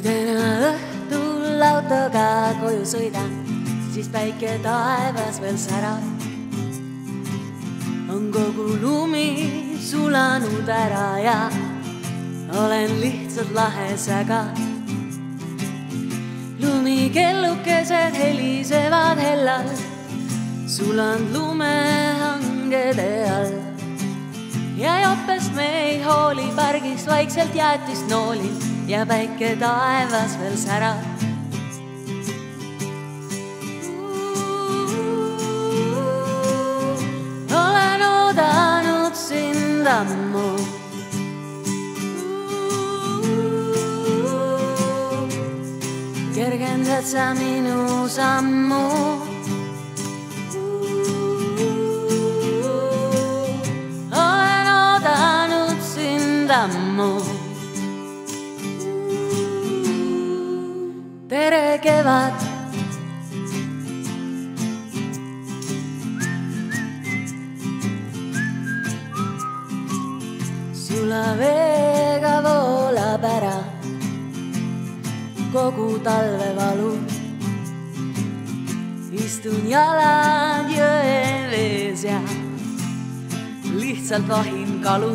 kui täna õhtul autoga koju sõidan, siis päike taevas veel särab. On kogu lumi sulanud ära ja olen lihtsalt lahe säga. Lumikellukesed helisevad hellal, sulanud lumehangede all. Ja jopest me ei hooli, pargist vaikselt jäätist noolin ja päike taevas veel särab. Olen oodanud sind ammu. Kergendad sa minu sammu. Olen oodanud sind ammu. Tere kevad. Sulaveega voolab ära kogu talvevalu. Istun jalad jõe vees ja lihtsalt vahin kalu.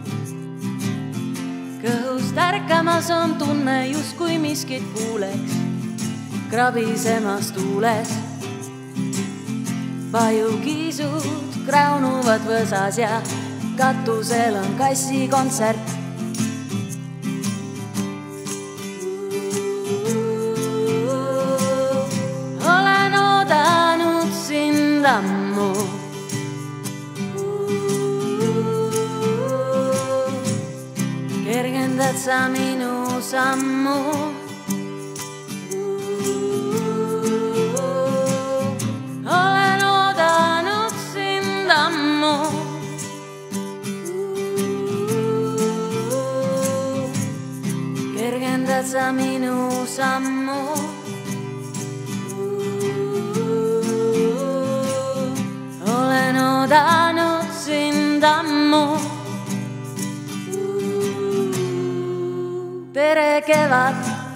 Kõhust ärkamas on tunne, justkui miskit kuuleks krabisemas tuules. Pajukiisud kraunuvad võsas ja katusel on kassikontsert. Olen oodanud sind ammu. Kergendad sa minu sammu. Olen oodanud sind ammu. Kergendad sa minu sammu. Olen oodanud sind ammu. Tere kevad.